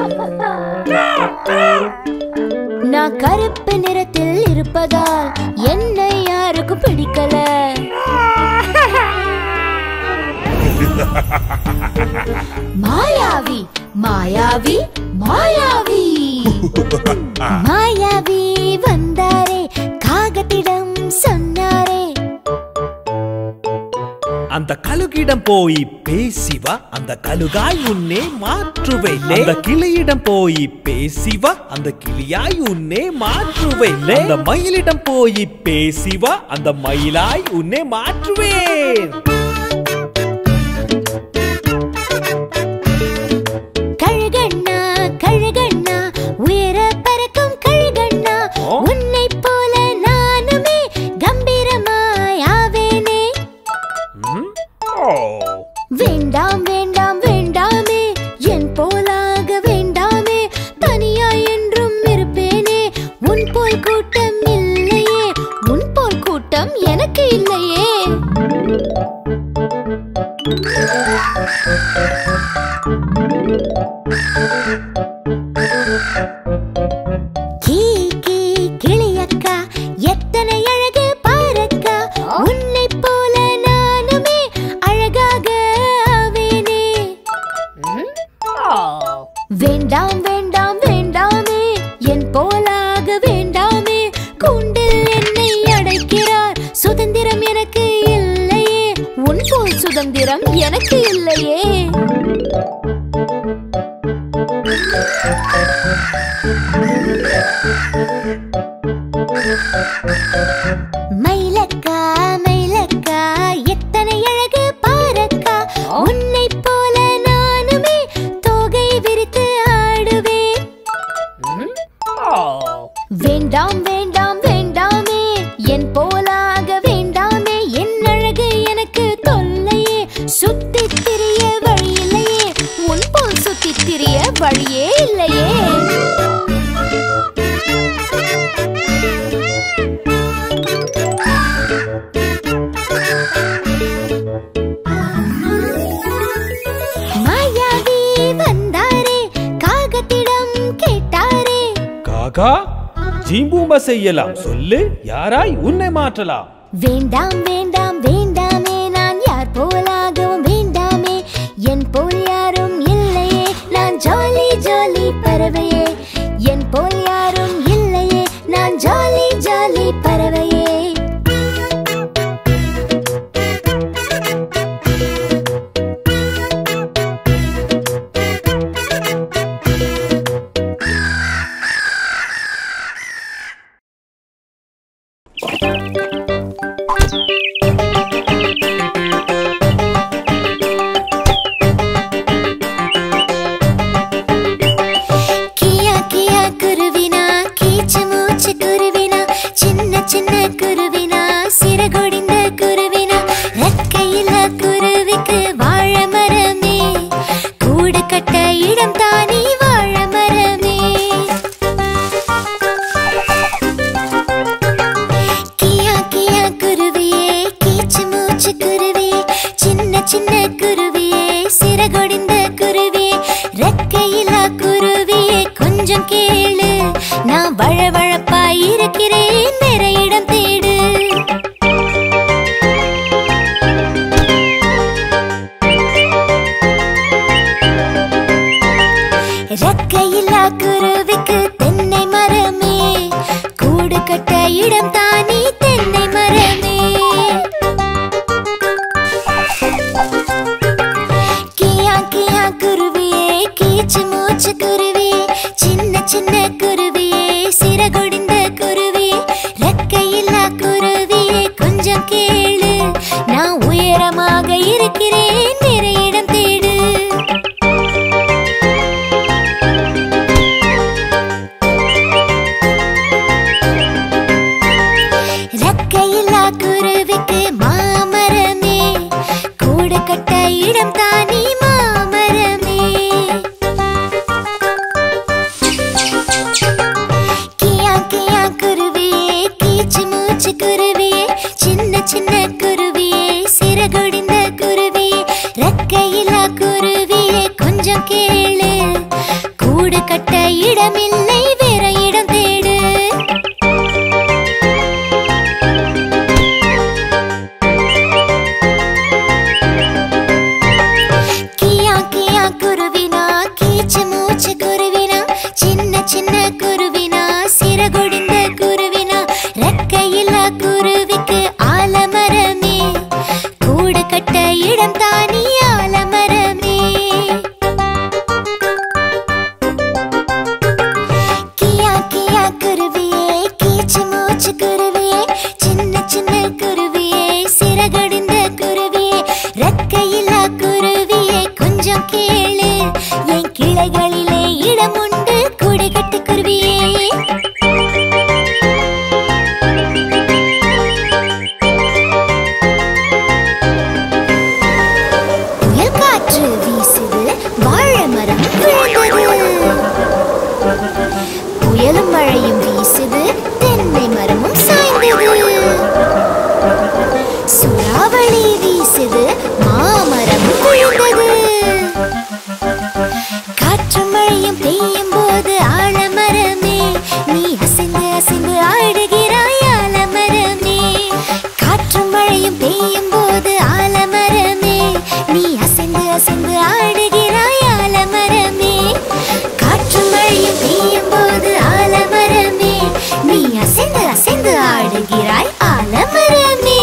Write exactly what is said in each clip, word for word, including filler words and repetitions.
நான் கருப்பு நிறத்தில் இருப்பதால் என்னை யாருக்கும் பிடிக்கல. மாயாவி மாயாவி மாயாவி மாயாவி வந்தாரே, காகத்திடம் சொன்னாரே, அந்த கழுகிடம் போய் பேசிவா, அந்த கழுகாய் உன்னை மாற்றுவேன். அந்த கிளியிடம் போய் பேசிவா, அந்த கிளியாய் உன்னை மாற்றுவேன். அந்த மயிலிடம் போய் பேசிவா, அந்த மயிலாய் உன்னை மாற்றுவேன். கழுகண்ணா கழுகண்ணா உயர பறக்கும் கழுகண்ணா, உன்னை போல நானுமே கம்பீரமாய் ஆவேனே. வேண்டாம் வேண்டாம் வேண்டாமே, என் போலாக வேண்டாமே, தனியாய் என்றும் இருப்பேனே. உன் போல் கூட்டம் இல்லையே, உன் போல் கூட்டம் எனக்கு இல்லையே. கீ கீ கிளியக்கா எத்தனை அழகு பாரக்கா, உன்னை போல நானுமே அழகாக ஆவேனே. வேண்டாம் வேண்டாம் வேண்டாமே, என் போலாக வேண்டாமே, கூண்டில் என்னை அடைக்கிறார். சுதந்திரம் எனக்கு இல்லையே, உன் போல் சுதந்திரம் எனக்கு இல்லையே. மயிலக்கா மயிலக்கா எத்தனை அழகு பாரக்கா, உன்னை போல நானுமே தோகை விரித்து ஆடுவேன். வேண்டாம் வேண்டாம் வேண்டாமே, என் போலாக வேண்டாமே, என் அழகு எனக்கு தொல்லையே. சுத்தி திரிய வழி இல்லையே, உன் போல் சுத்தி திரிய வழியே இல்லையே. மாயாவி வந்தாரே, காகத்திடம் கேட்டாரே, காகா ஜீம்பூம்ப செய்யலாம், சொல்லு யாராய் உன்னை மாற்றலாம். வேண்டாம் வேண்டாம் வேண்டாமே, நான் யார் போலாகவும் வேண்டாமே, என் போல் யாரும் இல்லையே, நான் ஜாலி ஜாலி பறவையே. என் போல் யாரும் இல்லையே, நான் ஜாலி ஜாலி பறவையே. கியா கியா குருவினா கீச்சு மூச்சு குருவினா, சின்ன சின்ன குருவினா சிறகொடிந்த குருவினா, ரெக்கையில குருவிக்கு வாழ மரமே, கூடு கட்ட இடம் தானே வாழ மரமே. கியா கியா குருவியே கீச்சு மூச்சு குருவியே, சின்ன சின்ன குருவியே சிறகொடிந்த குருவியே, ரெக்கையிலா குருவியே கொஞ்சம் கேளு, நான் வழவழப்பாய் இருக்கிறேன், நிறைய இடம் தேடு. ரெக்கையில்லா குருவிக்கு தென்னை மரமே, கூடு கட்ட இடம் தானே தென்னை மரமே. கியா கியா குருவியே கீச்சு மூச்சு குருவியே, சின்ன சின்ன குருவியே சிறகொடிந்த குருவியே, ரெக்கையில்லா குருவியே கொஞ்சம் கேளு, நான் உயரமாக இருக்கிறேன், நிறைய இடம் தேடு. கட்ட இடமில்லை வேற இடம் தேடு. கியா கியா குருவினா கீச்சு மூச்சு குருவினா சின்ன சின்ன குருவினா சிறகுடிந்த குருவினா ரெக்கையில்லா குருவிக்கு ஆலமரமே கூடு கட்ட இடம் தானி ஆலமரமே. கியா கியா குருவியே கீச்சு மூச்சு குருவியே சின்ன சின்ன குருவியே சிறகுடிந்த குருவியே ரெக்கையில்லா குருவியே கொஞ்சம் கேளு என் கிளைகளிலே இடம் உண்டு கூடு கட்டு குருவியே. புயல் காற்று வீசுது வாழை மரம் விழுந்தது. புயலும் மழையும் வீசுது தென்னை மரமும் சாய்ந்தது. சூறாவளி வீசுது மாமரம் விழுந்தது. காற்றும் மழையும் பெய்யும் போது ஆலமரமே நீ அசைந்து அசைந்து ஆடுகிறாய் ஆலமரமே. காற்றும் மழையும் பெய்யும் போது ஆலமரமே நீ அசைந்து அசைந்து ஆடுகிறாய் ஆலமரமே. காற்றும் மழையும் பெய்யும் போது ஆலமரமே நீ அசைந்து அசைந்து ஆடுகிறாய் ஆலமரமே.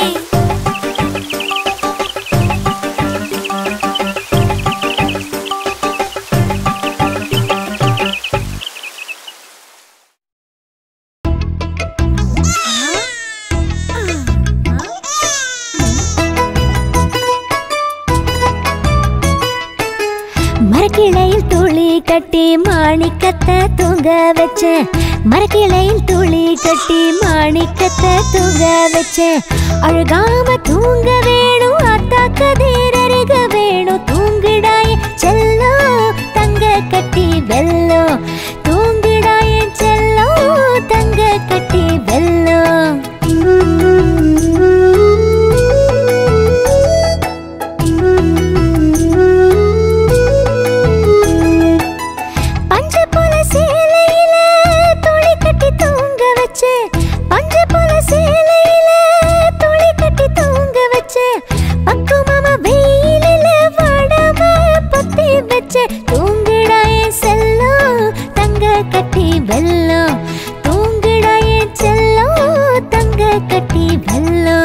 மரக்கிளையில் துளி கட்டி மாணிக்கத்தை தூங்க வச்சேன். மரக்கிளையில் துளி கட்டி மாணிக்கத்தை தூங்க வச்சேன். அழுகாம தூங்க வேணும் அத்தா கதிர் அருக வேணும் தூங்கிடாய செல்லோ தங்க கட்டி வெல்லோ தூங்கிடாய செல்லோ தங்க கட்டி வெல்லோ. பஞ்சு போல சேலையில துளி கட்டி தூங்க வச்சு பஞ்சு போல சேலையில துளி கட்டி தூங்க வச்சு பக்குவமா வெயிலில வாடாம பொத்தி வச்சு தூங்கிடாய செல்லோ தங்க கட்டி வெல்லோ தூங்கிடாய செல்லோ தங்க கட்டி வெல்லோ.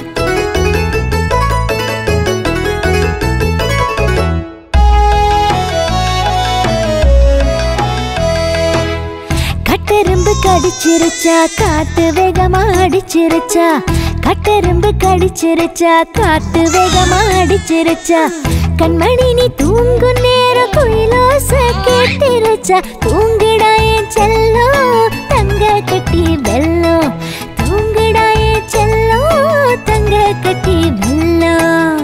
கட்டெரும்பு கடிச்சிருச்சா காத்து வேகமா அடிச்சிருச்சா கட்டெரும்பு கடிச்சிருச்சா காத்து வேகமா அடிச்சிருச்சா கண்மணி நீ தூங்கும் நேரம் குயிலோச கேட்டிருச்சா தூங்கிடாய செல்லோ தங்க கட்டி வெல்லோ தூங்கிடாய செல்லோ தங்க கட்டி வெல்லோ.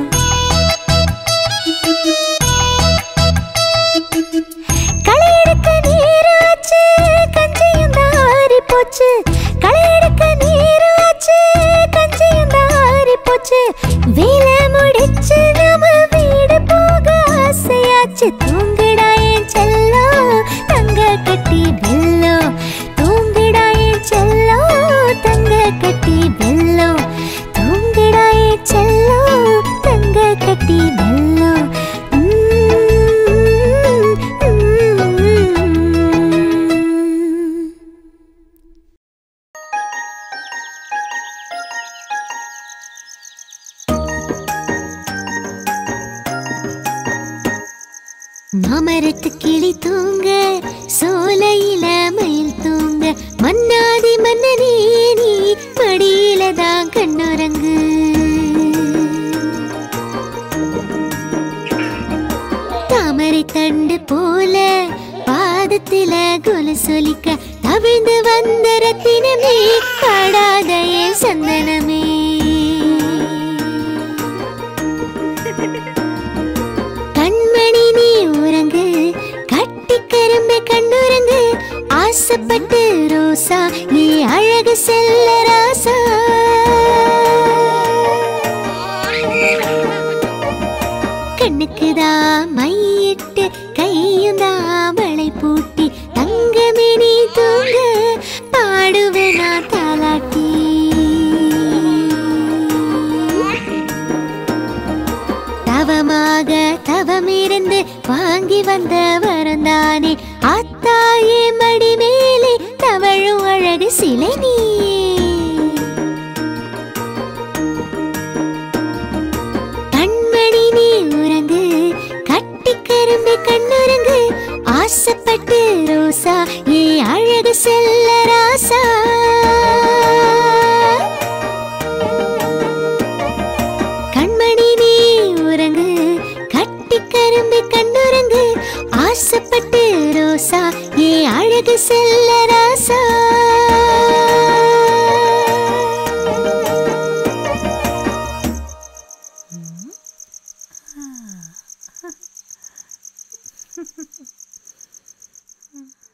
களெடுக்க நீராச்சு கஞ்சியும் தாரி போச்சு களெடுக்க நீராச்சு கஞ்சியும் தாரி போச்சு வேலை முடிச்சு நம்ம வீடு போக ஆசையாச்சு தூங்கிடாய செல்லோ தங்க கட்டி வெல்லோ தூங்கிடாய செல்லோ தங்க கட்டி வெல்லோ தூங்கிடாய செல்லோ தங்க கட்டி வெல்லோ. மாமரத்து கிளி தூங்க சோலையில மயில் தூங்க மன்னாதி மன்னனே நீ மடியில தான் கண்ணுறங்கு. தாமரை தண்டு போல பாதத்தில கொலு சொலிக்க தவிழ்ந்து வந்த ரத்தினமே பாடாத என் சந்தனமே. கண்மணி நீ உறங்கு கட்டி கரும்பு கண்ணுறங்கு ஆசைப்பட்டு ரோசா நீ அழகு செல்ல ராசா. கண்ணுக்குதா மையிட்டு கையுந்தா மழை போட்டு வாங்கி வந்த வரந்தானே அத்தாயே மடி மேலே தவழும் அழகு சிலை நீயே கண்மணி நீ உறங்கு கட்டி கரும்பு கண்ணுறங்கு ஆசைப்பட்டு ரோசா ஏ அழகு செல்ல ராசா கண்மணி நீ உறங்கு கட்டி கரும்பு கண்ணுறங்கு ஆசைப்பட்டு ரோசா ஏ அழகு செல்ல ராசா Hmm.